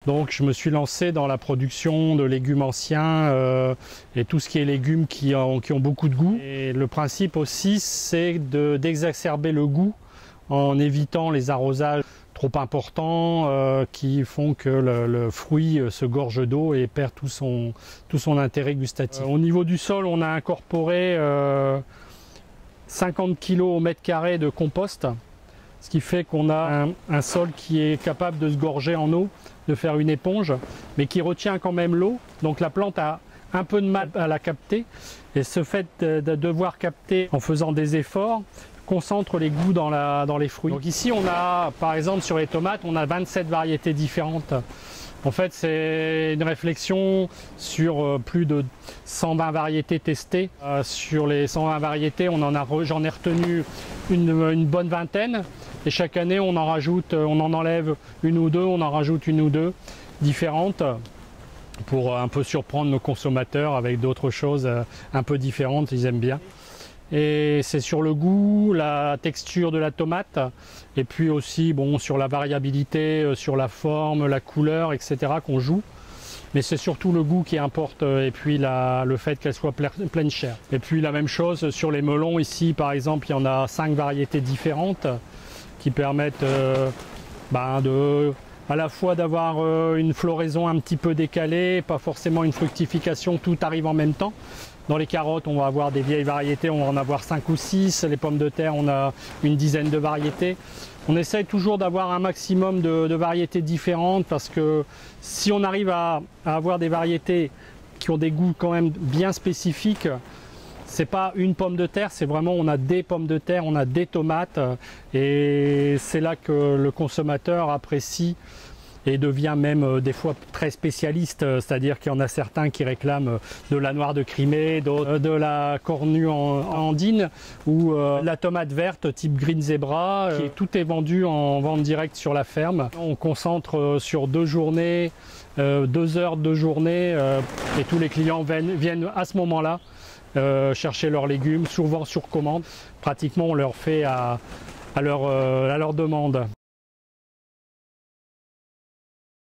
Donc je me suis lancé dans la production de légumes anciens et tout ce qui est légumes qui ont beaucoup de goût. Et le principe aussi, c'est d'exacerber le goût en évitant les arrosages trop importants qui font que le fruit se gorge d'eau et perd tout son intérêt gustatif. Au niveau du sol, on a incorporé 50 kg au mètre carré de compost, ce qui fait qu'on a un sol qui est capable de se gorger en eau, de faire une éponge, mais qui retient quand même l'eau. Donc la plante a un peu de mal à la capter, et ce fait de devoir capter en faisant des efforts concentre les goûts dans les fruits. Donc ici on a, par exemple sur les tomates, on a 27 variétés différentes. En fait, c'est une réflexion sur plus de 120 variétés testées. Sur les 120 variétés, j'en ai retenu une bonne vingtaine. Et chaque année, on en enlève une ou deux, on en rajoute une ou deux différentes pour un peu surprendre nos consommateurs avec d'autres choses un peu différentes, ils aiment bien. Et c'est sur le goût, la texture de la tomate, et puis aussi sur la variabilité, sur la forme, la couleur, etc. qu'on joue. Mais c'est surtout le goût qui importe, et puis le fait qu'elle soit pleine chair. Et puis la même chose sur les melons, ici par exemple, il y en a 5 variétés différentes qui permettent à la fois d'avoir une floraison un petit peu décalée, pas forcément une fructification, tout arrive en même temps. Dans les carottes, on va avoir des vieilles variétés, on va en avoir 5 ou 6. Les pommes de terre, on a une dizaine de variétés. On essaye toujours d'avoir un maximum de variétés différentes parce que si on arrive à avoir des variétés qui ont des goûts quand même bien spécifiques, c'est pas une pomme de terre, c'est vraiment on a des pommes de terre, on a des tomates et c'est là que le consommateur apprécie et devient même des fois très spécialiste, c'est-à-dire qu'il y en a certains qui réclament de la noire de Crimée, d'autres de la cornue andine ou la tomate verte type Green Zebra. Tout est vendu en vente directe sur la ferme. On concentre sur 2 journées, 2 heures de journée et tous les clients viennent à ce moment-là chercher leurs légumes, souvent sur commande. Pratiquement on leur fait à leur demande.